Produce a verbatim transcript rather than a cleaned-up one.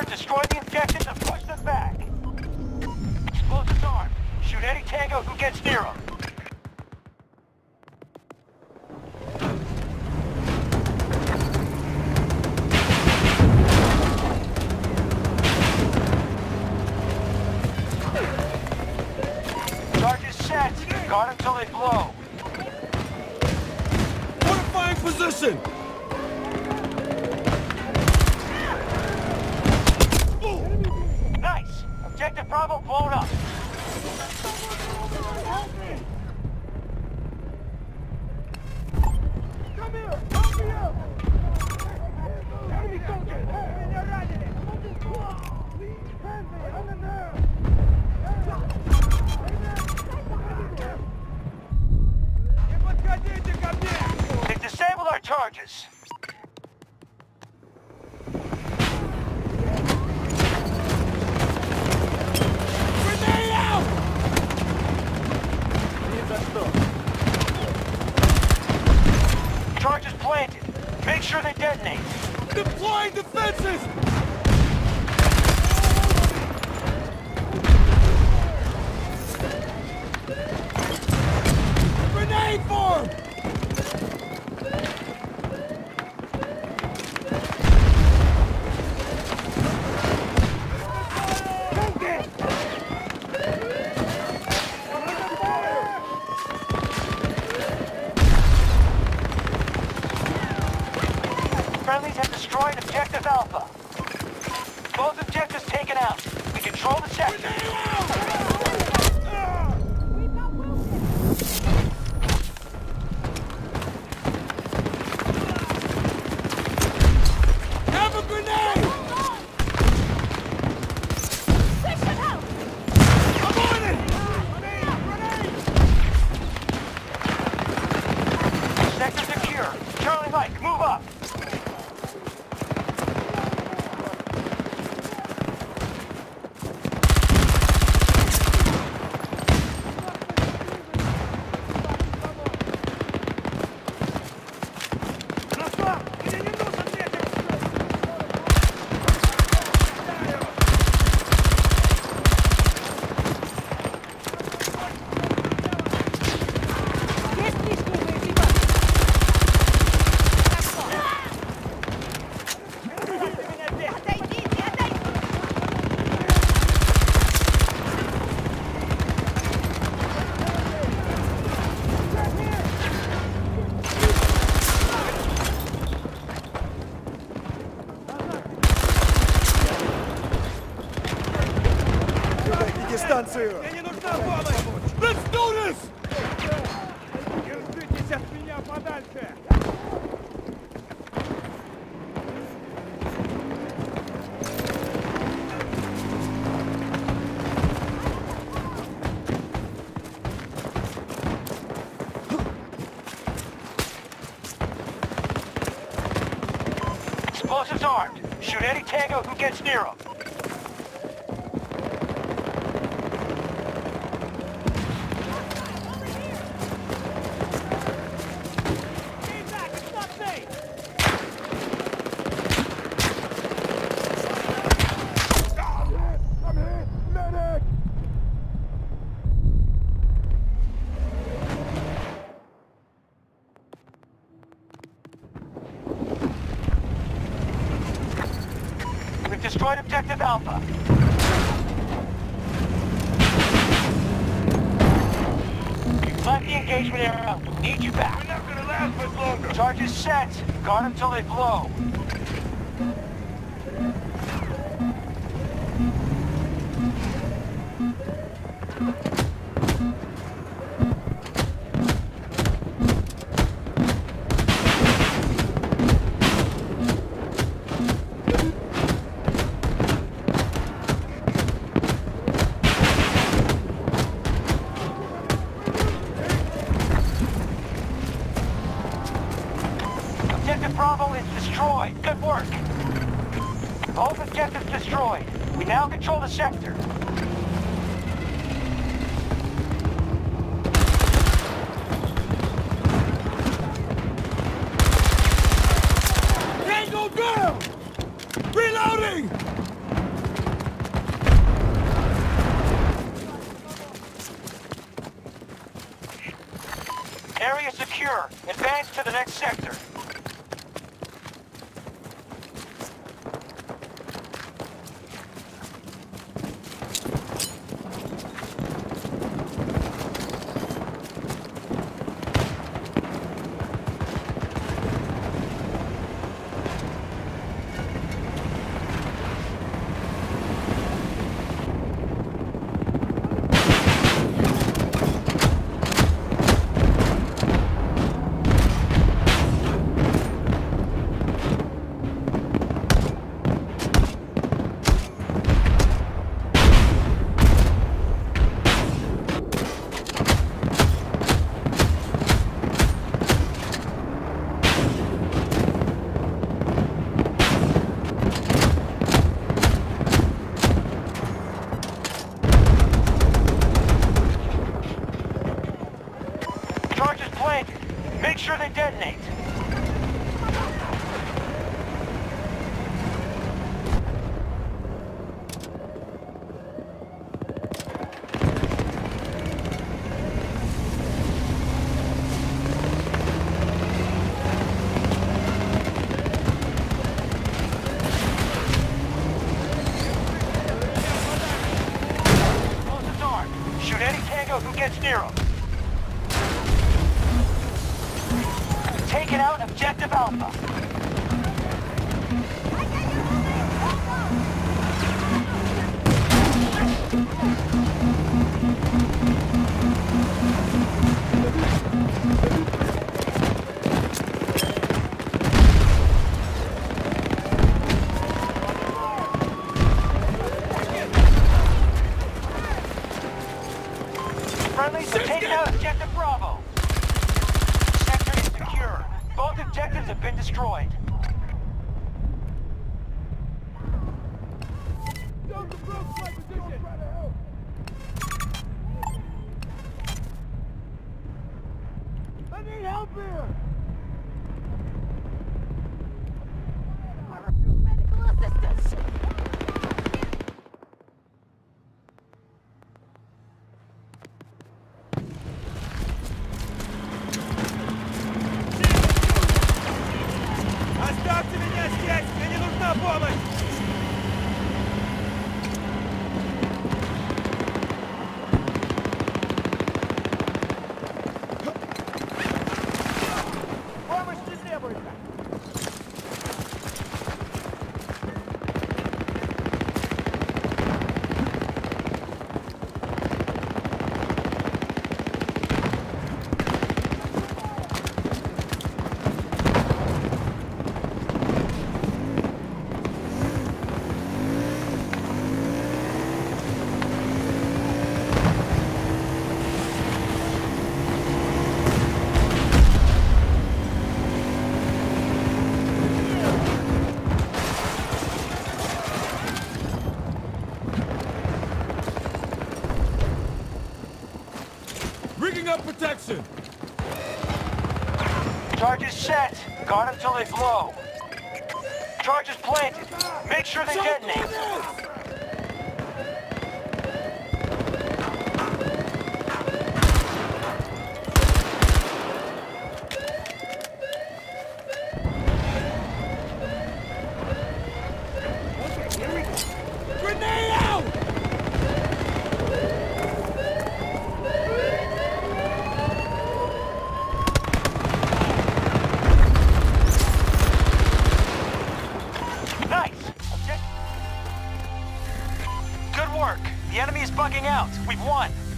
sector, destroy the objectives, and push them back. Explosives armed. Shoot any Tango who gets near them. Charges set. Guard until they blow. Fortifying position! Nice! Objective Bravo blown up. Come here! Help me out! Enemy soldiers! Меня ранили! Не подходите ко мне! They disabled our charges. Grenade out! Charges planted. Make sure they detonate. Deploying defenses! Grenade form! Friendlies have destroyed Objective Alpha. Both objectives taken out. We control the sector. Have a grenade! I'm on it! Sector secure. Charlie Mike, move up. Дистанцию! Мне не нужна помощь! Let's do this! Держитесь от меня подальше! Explosives armed. Shoot any Tango who gets near them. I'm hit! Medic! We've destroyed Objective Alpha. We've left the engagement area. We need you back. We're not gonna last much longer! Charges set. Guard until they blow. Objective Bravo is destroyed. Good work. Both objectives destroyed. We now control the sector. Tango down! Reloading! Area secure. Advance to the next sector. Charges planted. Make sure they detonate. Close his arm. Shoot any tango who gets near him. Taking out Objective Alpha. Friendlies are taking out Objective Bravo. Sector is secure. Both objectives have been destroyed. I need help here! Medical assistance. Оставьте меня здесь! Мне не нужна помощь! Помощь не требуется! Rigging up protection! Charges set. Guard them till they blow. Charges planted. Make sure they detonate. Grenade out! Nice. Object- Good work. The enemy is bugging out. We've won.